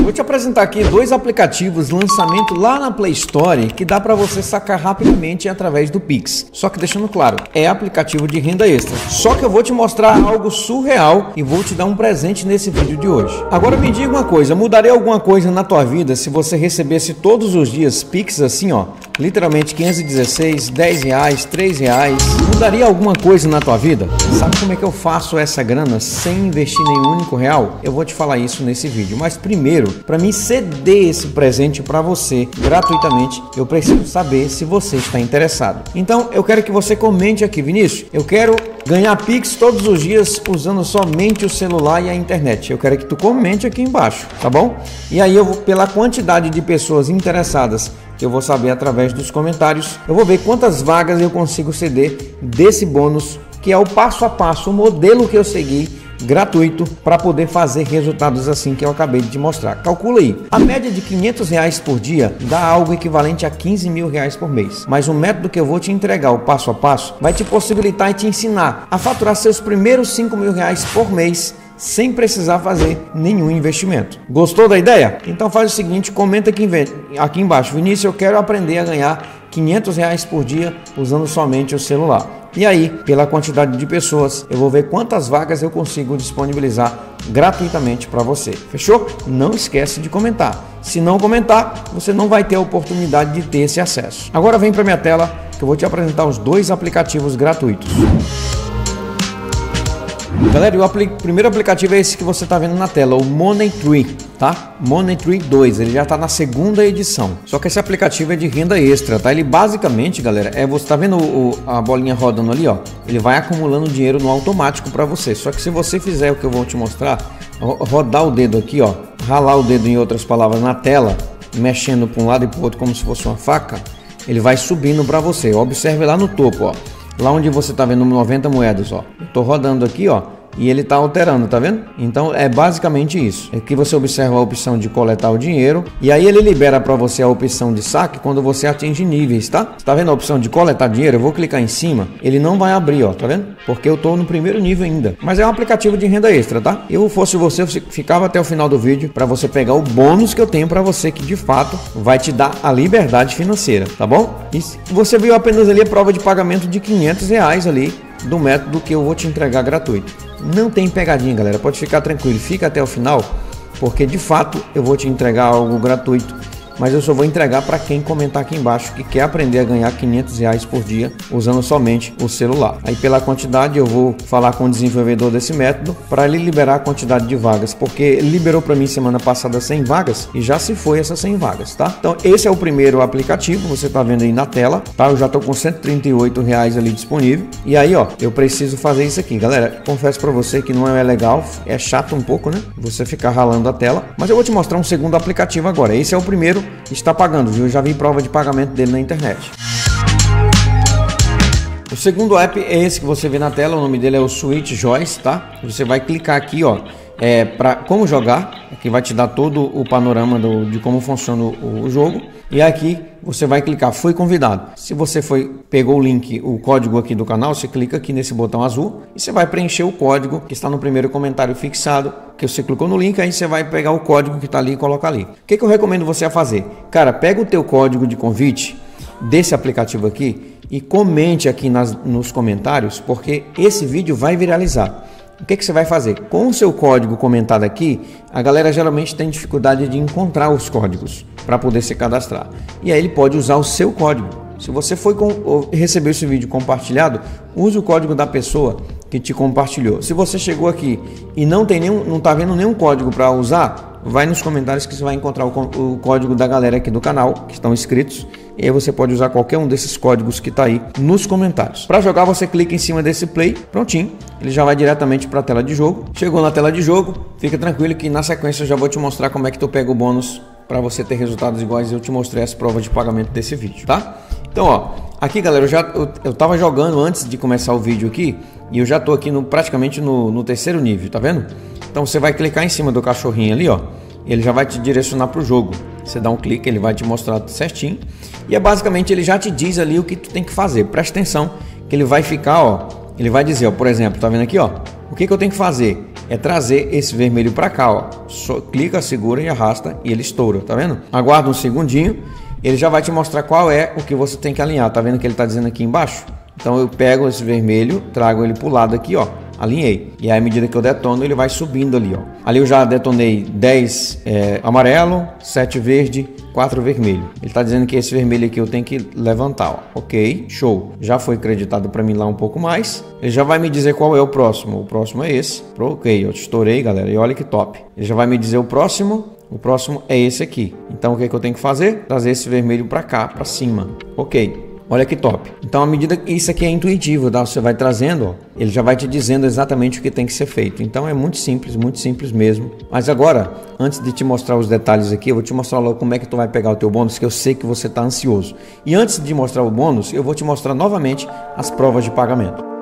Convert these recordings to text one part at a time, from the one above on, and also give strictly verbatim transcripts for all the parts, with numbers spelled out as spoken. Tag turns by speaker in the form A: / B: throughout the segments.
A: Vou te apresentar aqui dois aplicativos, lançamento lá na Play Store, que dá para você sacar rapidamente através do Pix. Só que deixando claro, é aplicativo de renda extra. Só que eu vou te mostrar algo surreal e vou te dar um presente nesse vídeo de hoje. Agora me diga uma coisa, mudaria alguma coisa na tua vida se você recebesse todos os dias Pix assim, ó, literalmente quinhentos e dezesseis, dez reais, três reais? Mudaria alguma coisa na tua vida? Sabe como é que eu faço essa grana sem investir nenhum único real? Eu vou te falar isso nesse vídeo, mas primeiro, para mim ceder esse presente para você gratuitamente, eu preciso saber se você está interessado. Então eu quero que você comente aqui: Vinícius, eu quero ganhar Pix todos os dias usando somente o celular e a internet. Eu quero que tu comente aqui embaixo, tá bom? E aí eu vou, pela quantidade de pessoas interessadas, que eu vou saber através dos comentários, eu vou ver quantas vagas eu consigo ceder desse bônus, que é o passo a passo, o modelo que eu segui gratuito para poder fazer resultados assim que eu acabei de te mostrar. Calcula aí, a média de quinhentos reais por dia dá algo equivalente a quinze mil reais por mês. Mas o método que eu vou te entregar, o passo a passo, vai te possibilitar e te ensinar a faturar seus primeiros cinco mil reais por mês sem precisar fazer nenhum investimento. Gostou da ideia? Então faz o seguinte, comenta aqui, aqui embaixo: Vinícius, eu quero aprender a ganhar quinhentos reais por dia usando somente o celular. E aí, pela quantidade de pessoas, eu vou ver quantas vagas eu consigo disponibilizar gratuitamente para você. Fechou? Não esquece de comentar. Se não comentar, você não vai ter a oportunidade de ter esse acesso. Agora vem para minha tela que eu vou te apresentar os dois aplicativos gratuitos. Galera, o apl- primeiro aplicativo é esse que você está vendo na tela, o Money Tree, tá? Money Tree dois, ele já está na segunda edição. Só que esse aplicativo é de renda extra, tá? Ele basicamente, galera, é você tá vendo o, a bolinha rodando ali, ó? Ele vai acumulando dinheiro no automático para você. Só que se você fizer o que eu vou te mostrar, rodar o dedo aqui, ó, ralar o dedo, em outras palavras, na tela, mexendo para um lado e para o outro como se fosse uma faca, ele vai subindo para você. Observe lá no topo, ó. Lá onde você está vendo noventa moedas, ó. Eu tô rodando aqui, ó, e ele tá alterando, tá vendo? Então é basicamente isso. Aqui você observa a opção de coletar o dinheiro e aí ele libera para você a opção de saque quando você atinge níveis, tá? Tá vendo a opção de coletar dinheiro? Eu vou clicar em cima, ele não vai abrir, ó, tá vendo? Porque eu tô no primeiro nível ainda. Mas é um aplicativo de renda extra, tá? Eu fosse você, eu ficava até o final do vídeo para você pegar o bônus que eu tenho para você, que de fato vai te dar a liberdade financeira, tá bom? E você viu apenas ali a prova de pagamento de quinhentos reais ali do método que eu vou te entregar gratuito. Não tem pegadinha, galera, pode ficar tranquilo, fica até o final, porque de fato eu vou te entregar algo gratuito, mas eu só vou entregar para quem comentar aqui embaixo que quer aprender a ganhar quinhentos reais por dia usando somente o celular. Aí pela quantidade eu vou falar com o desenvolvedor desse método para ele liberar a quantidade de vagas, porque ele liberou para mim semana passada cem vagas e já se foi essas cem vagas, tá? Então esse é o primeiro aplicativo, você tá vendo aí na tela, tá? Eu já tô com cento e trinta e oito reais ali disponível. E aí, ó, eu preciso fazer isso aqui, galera. Confesso para você que não é legal, é chato um pouco, né? Você ficar ralando a tela, mas eu vou te mostrar um segundo aplicativo agora. Esse é o primeiro, está pagando, viu? Eu já vi prova de pagamento dele na internet. O segundo app é esse que você vê na tela, o nome dele é o Switch Joys, tá? Você vai clicar aqui, ó, é, para como jogar, aqui vai te dar todo o panorama do, de como funciona o, o jogo. E aqui você vai clicar fui convidado. Se você foi, pegou o link, o código aqui do canal, você clica aqui nesse botão azul e você vai preencher o código que está no primeiro comentário fixado, que você clicou no link, aí você vai pegar o código que está ali e colocar ali. O que, que eu recomendo você a fazer? Cara, pega o teu código de convite desse aplicativo aqui e comente aqui nas, nos comentários, porque esse vídeo vai viralizar. O que, que você vai fazer? Com o seu código comentado aqui, a galera geralmente tem dificuldade de encontrar os códigos para poder se cadastrar. E aí ele pode usar o seu código. Se você foi com, recebeu esse vídeo compartilhado, use o código da pessoa que te compartilhou. Se você chegou aqui e não tem nenhum, não está vendo nenhum código para usar, vai nos comentários que você vai encontrar o, o código da galera aqui do canal, que estão inscritos. E aí você pode usar qualquer um desses códigos que está aí nos comentários. Para jogar, você clica em cima desse play, prontinho. Ele já vai diretamente para a tela de jogo. Chegou na tela de jogo, fica tranquilo que na sequência eu já vou te mostrar como é que tu pega o bônus para você ter resultados iguais. Eu te mostrei as provas de pagamento desse vídeo, tá? Então, ó, aqui, galera, eu já eu, eu tava jogando antes de começar o vídeo aqui e eu já tô aqui no, praticamente no, no terceiro nível, tá vendo? Então você vai clicar em cima do cachorrinho ali, ó. Ele já vai te direcionar para o jogo. Você dá um clique, ele vai te mostrar certinho. E é basicamente, ele já te diz ali o que tu tem que fazer. Presta atenção que ele vai ficar, ó. Ele vai dizer, ó, por exemplo, tá vendo aqui, ó? O que que eu tenho que fazer? é trazer esse vermelho para cá, ó. Só clica, segura e arrasta e ele estoura, tá vendo? Aguarda um segundinho, ele já vai te mostrar qual é o que você tem que alinhar. Tá vendo que ele tá dizendo aqui embaixo? Então eu pego esse vermelho, trago ele pro lado aqui, ó, alinhei. E aí, à medida que eu detono, ele vai subindo ali, ó. Ali eu já detonei dez é, amarelo, sete verde, quatro vermelho. Ele tá dizendo que esse vermelho aqui eu tenho que levantar, ó. Ok, show. Já foi acreditado para mim lá um pouco mais. Ele já vai me dizer qual é o próximo. O próximo é esse. Ok, eu estourei, galera. E olha que top. Ele já vai me dizer o próximo. O próximo é esse aqui. Então o que é que eu tenho que fazer? Trazer esse vermelho para cá, para cima. Ok. Olha que top. Então, à medida que isso aqui é intuitivo, tá? Você vai trazendo, ó, ele já vai te dizendo exatamente o que tem que ser feito. Então, é muito simples, muito simples mesmo. Mas agora, antes de te mostrar os detalhes aqui, eu vou te mostrar logo como é que tu vai pegar o teu bônus, que eu sei que você está ansioso. E antes de mostrar o bônus, eu vou te mostrar novamente as provas de pagamento.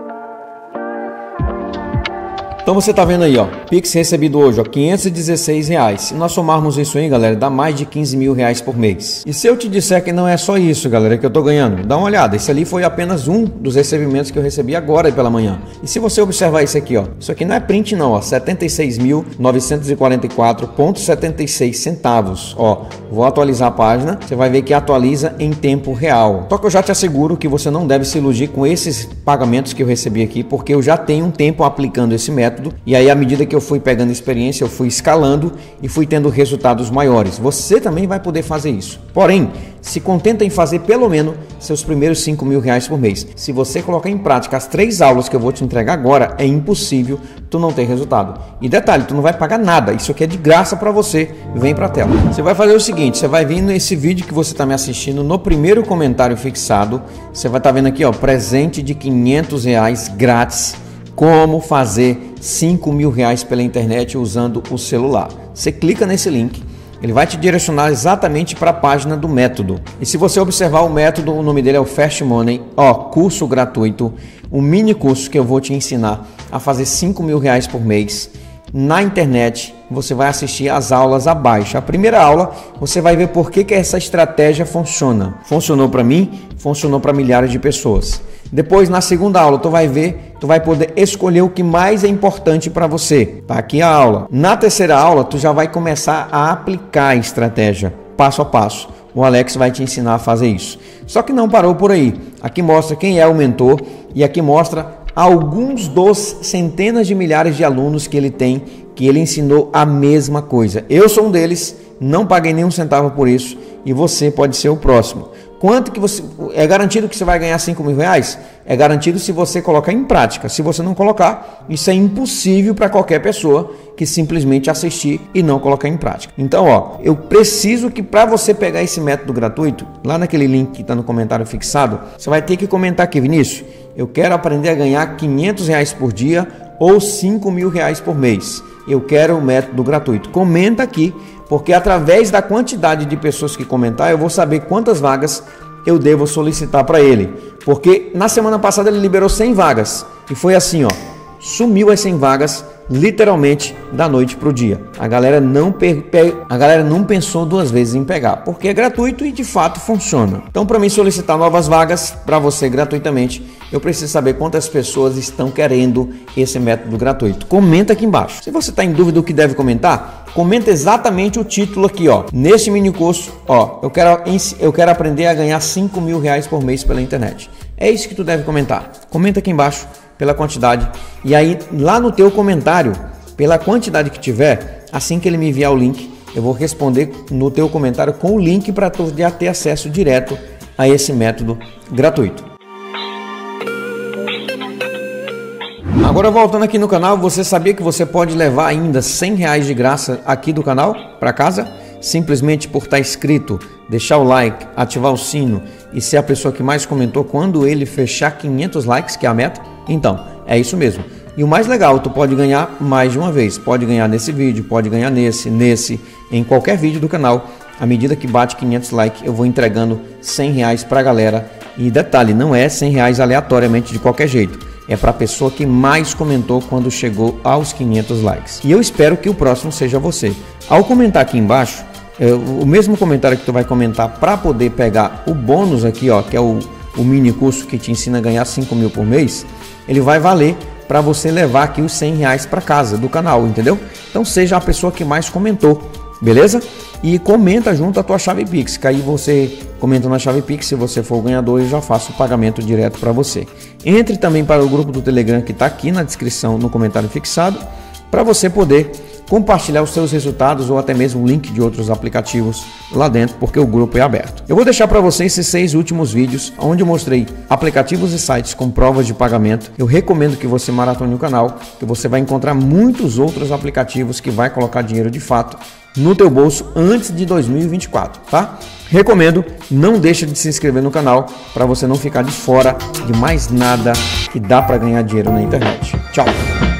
A: Então você tá vendo aí, ó, Pix recebido hoje, ó, quinhentos e dezesseis reais. Se nós somarmos isso aí, galera, dá mais de quinze mil reais por mês. E se eu te disser que não é só isso, galera, que eu tô ganhando, dá uma olhada. Esse ali foi apenas um dos recebimentos que eu recebi agora pela manhã. E se você observar isso aqui, ó, isso aqui não é print não, ó, setenta e seis mil novecentos e quarenta e quatro reais e setenta e seis centavos. Ó, vou atualizar a página, você vai ver que atualiza em tempo real. Só que eu já te asseguro que você não deve se iludir com esses pagamentos que eu recebi aqui, porque eu já tenho um tempo aplicando esse método. E aí, à medida que eu fui pegando experiência, eu fui escalando e fui tendo resultados maiores. Você também vai poder fazer isso. Porém, se contenta em fazer pelo menos seus primeiros cinco mil reais por mês. Se você colocar em prática as três aulas que eu vou te entregar agora, é impossível tu não ter resultado. E detalhe, tu não vai pagar nada. Isso aqui é de graça para você. Vem para a tela. Você vai fazer o seguinte, você vai vir nesse vídeo que você está me assistindo, no primeiro comentário fixado, você vai estar vendo aqui, ó, presente de quinhentos reais grátis. Como fazer cinco mil reais pela internet usando o celular. Você clica nesse link, ele vai te direcionar exatamente para a página do método. E se você observar o método, o nome dele é o Fast Money, ó, curso gratuito, um mini curso que eu vou te ensinar a fazer cinco mil reais por mês. Na internet, você vai assistir as aulas abaixo. A primeira aula, você vai ver por que, que essa estratégia funciona. Funcionou para mim, funcionou para milhares de pessoas. Depois, na segunda aula, tu vai ver, tu vai poder escolher o que mais é importante para você. Tá aqui a aula. Na terceira aula, tu já vai começar a aplicar a estratégia, passo a passo. O Alex vai te ensinar a fazer isso. Só que não parou por aí. Aqui mostra quem é o mentor e aqui mostra alguns dos centenas de milhares de alunos que ele tem, que ele ensinou a mesma coisa. Eu sou um deles, não paguei nenhum centavo por isso e você pode ser o próximo. Quanto que você... É garantido que você vai ganhar cinco mil reais? É garantido se você colocar em prática. Se você não colocar, isso é impossível para qualquer pessoa que simplesmente assistir e não colocar em prática. Então, ó, eu preciso que para você pegar esse método gratuito, lá naquele link que está no comentário fixado, você vai ter que comentar aqui, Vinícius, eu quero aprender a ganhar quinhentos reais por dia ou cinco mil reais por mês. Eu quero o método gratuito. Comenta aqui, porque através da quantidade de pessoas que comentar, eu vou saber quantas vagas eu devo solicitar para ele. Porque na semana passada ele liberou cem vagas e foi assim, ó, sumiu as cem vagas literalmente da noite para o dia. A galera não per... a galera não pensou duas vezes em pegar, porque é gratuito e de fato funciona. Então, para mim solicitar novas vagas para você gratuitamente, eu preciso saber quantas pessoas estão querendo esse método gratuito. Comenta aqui embaixo. Se você está em dúvida do que deve comentar, comenta exatamente o título aqui, ó. Neste mini curso, ó, eu quero, eu quero aprender a ganhar cinco mil reais por mês pela internet. É isso que tu deve comentar. Comenta aqui embaixo pela quantidade. E aí, lá no teu comentário, pela quantidade que tiver, assim que ele me enviar o link, eu vou responder no teu comentário com o link para tu já ter acesso direto a esse método gratuito. Agora, voltando aqui no canal, você sabia que você pode levar ainda cem reais de graça aqui do canal para casa? Simplesmente por estar inscrito, deixar o like, ativar o sino e ser a pessoa que mais comentou quando ele fechar quinhentos likes, que é a meta? Então, é isso mesmo. E o mais legal, tu pode ganhar mais de uma vez. Pode ganhar nesse vídeo, pode ganhar nesse, nesse, em qualquer vídeo do canal. À medida que bate quinhentos likes, eu vou entregando cem reais para a galera. E detalhe, não é cem reais aleatoriamente de qualquer jeito. É para a pessoa que mais comentou quando chegou aos quinhentos likes. E eu espero que o próximo seja você. Ao comentar aqui embaixo, é, o mesmo comentário que tu vai comentar para poder pegar o bônus aqui, ó, que é o, o mini curso que te ensina a ganhar cinco mil por mês, ele vai valer para você levar aqui os cem reais para casa do canal, entendeu? Então seja a pessoa que mais comentou, beleza? E comenta junto a tua chave Pix, que aí você comenta na chave Pix, se você for o ganhador, eu já faço o pagamento direto para você. Entre também para o grupo do Telegram que está aqui na descrição, no comentário fixado, para você poder compartilhar os seus resultados ou até mesmo o link de outros aplicativos lá dentro, porque o grupo é aberto. Eu vou deixar para vocês esses seis últimos vídeos, onde eu mostrei aplicativos e sites com provas de pagamento. Eu recomendo que você maratone o canal, que você vai encontrar muitos outros aplicativos que vai colocar dinheiro de fato no teu bolso antes de dois mil e vinte e quatro, tá? Recomendo, não deixe de se inscrever no canal para você não ficar de fora de mais nada que dá para ganhar dinheiro na internet. Tchau!